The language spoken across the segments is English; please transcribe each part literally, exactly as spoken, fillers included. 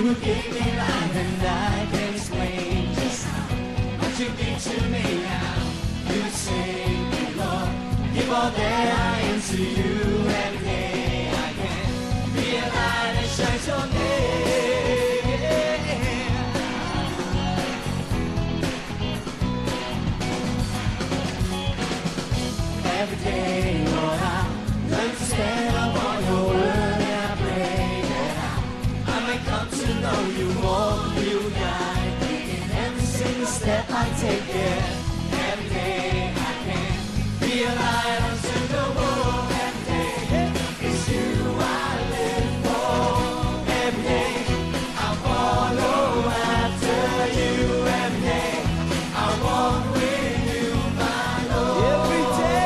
You give me life and I can't explain just how much you give to me now. You save me, Lord. Give all that I am to you every day. I can be a light that shines your name. Every day, Lord, I learn to stand up on your word, and I pray that I, I may come to know you more. You guide me in every single step I take. Yeah. Every day I can be a light unto the world. Every day it's you I live for. Every day I follow after you. Every day I walk with you, my Lord. Every day.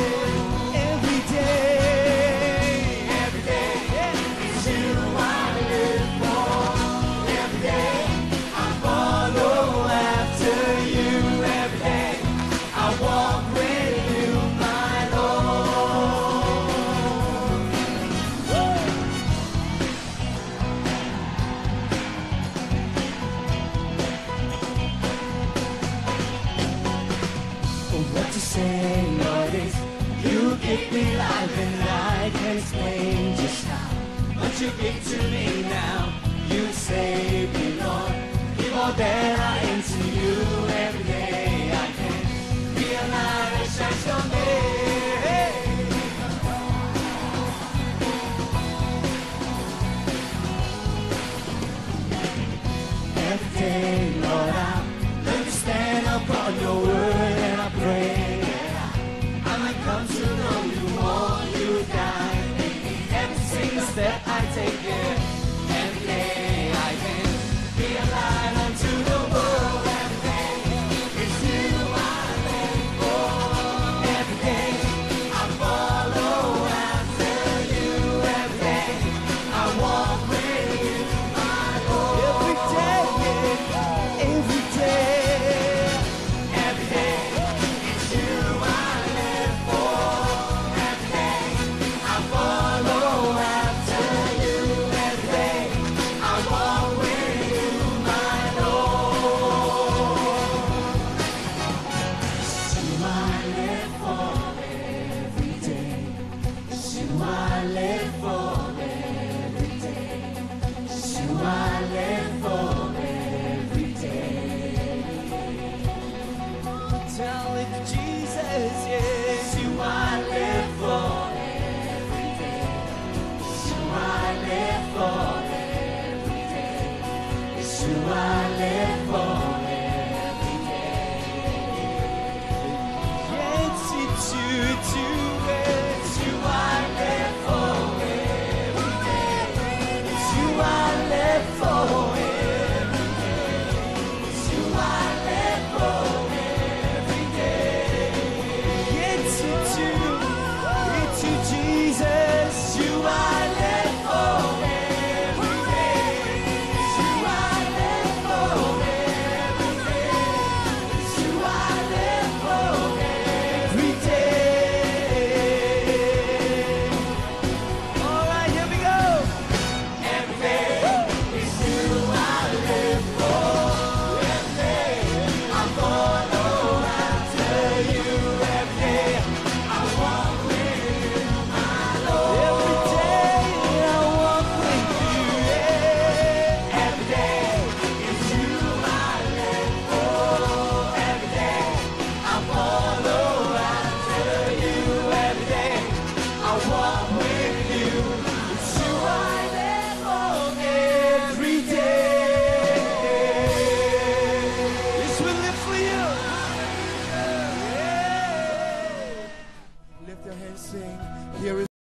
Say, Lord, is you give me life and I can't explain just how much you give to me now. You save me, Lord. Give all that I am to you every day. I can be a light that shines your name. Every day, Lord, I learn to stand up on your word, and I pray come to know you more. You guide me every single step I take. Yeah. Every day I can be a light unto the world. Every day it's you I live for. Every day I follow after you. Every day I walk with you, my Lord. Every day, every day, every day it's you I Jesus.